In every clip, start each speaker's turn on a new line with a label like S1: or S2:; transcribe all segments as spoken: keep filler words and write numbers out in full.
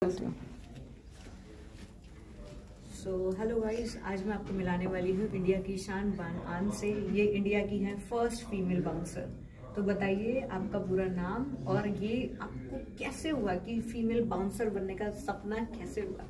S1: So hello guys, आज मैं आपको मिलाने वाली हूँ इंडिया की शान बान आन से। ये इंडिया की है फर्स्ट फीमेल बाउंसर। तो बताइए आपका पूरा नाम और ये आपको कैसे हुआ कि फीमेल बाउंसर बनने का सपना कैसे हुआ?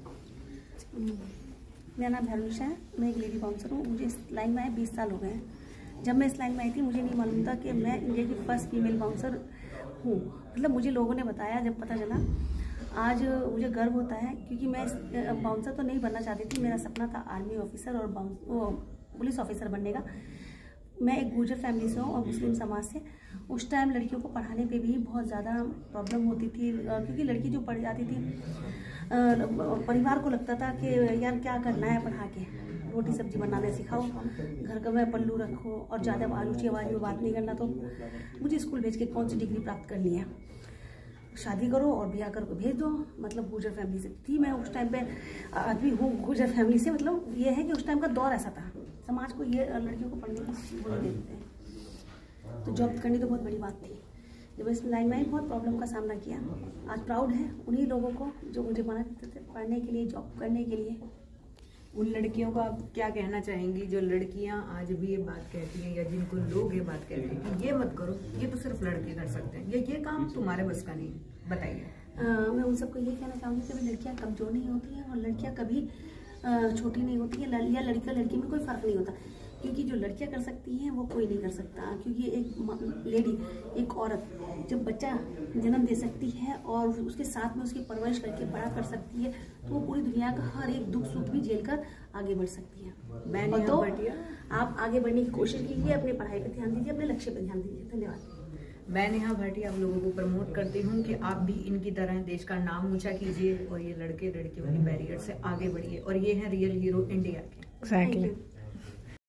S2: मेरा नाम भैरुनिशा है, मैं एक लेडी बाउंसर हूँ। मुझे इस लाइन में आए बीस साल हो गए हैं। जब मैं इस लाइन में आई थी मुझे नहीं मालूम था कि मैं इंडिया की फर्स्ट फीमेल बाउंसर हूँ। मतलब मुझे लोगों ने बताया, जब पता चला आज मुझे गर्व होता है, क्योंकि मैं बाउंसर तो नहीं बनना चाहती थी। मेरा सपना था आर्मी ऑफिसर और पुलिस ऑफिसर बनने का। मैं एक गुर्जर फैमिली से हूँ और मुस्लिम समाज से। उस टाइम लड़कियों को पढ़ाने पे भी बहुत ज़्यादा प्रॉब्लम होती थी, क्योंकि लड़की जो पढ़ जाती थी परिवार को लगता था कि यार क्या करना है पढ़ा के, रोटी सब्जी बनाने सिखाओ, घर का में पल्लू रखो और ज़्यादा आलूची आवाज़ में बात नहीं करना। तो मुझे स्कूल भेज के कौन सी डिग्री प्राप्त करनी है, शादी करो और ब्याह करके भेज दो। मतलब गुर्जर फैमिली से थी मैं उस टाइम पे, आदमी हूँ गुर्जर फैमिली से। मतलब ये है कि उस टाइम का दौर ऐसा था, समाज को ये लड़कियों को पढ़ने की बोल देते हैं। तो जॉब करनी तो बहुत बड़ी बात थी। जब इस लाइन में बहुत प्रॉब्लम का सामना किया। आज प्राउड है उन्हीं लोगों को जो मुझे मना करते थे पढ़ने के लिए, जॉब करने के लिए।
S1: उन लड़कियों को आप क्या कहना चाहेंगी जो लड़कियां आज भी ये बात कहती हैं, या जिनको लोग ये बात कहते हैं कि ये मत करो, ये तो सिर्फ लड़के कर सकते हैं, या ये काम तुम्हारे बस का नहीं? बताइए।
S2: मैं उन सबको ये कहना चाहूँगी कि लड़कियाँ कमजोर नहीं होती हैं और लड़कियाँ कभी छोटी नहीं होती है, या लड़का लड़की में कोई फर्क नहीं होता। क्योंकि जो लड़कियां कर सकती हैं वो कोई नहीं कर सकता। क्योंकि एक लेडी, एक औरत जब बच्चा जन्म दे सकती है और उसके साथ में उसकी परवरिश करके बड़ा कर सकती है, तो वो पूरी दुनिया का हर एक दुख सुख भी झेल कर आगे बढ़ सकती है। और तो आप आगे बढ़ने की कोशिश कीजिए, अपनी पढ़ाई पर ध्यान दीजिए, अपने लक्ष्य पर ध्यान दीजिए। धन्यवाद।
S1: मैं नेहा भाटिया आप लोगों को प्रमोट करती हूँ कि आप भी इनकी तरह देश का नाम ऊंचा कीजिए और ये लड़के लड़कियों की बैरियर से आगे बढ़िए। और ये है रियल हीरो इंडिया के।
S3: Exactly.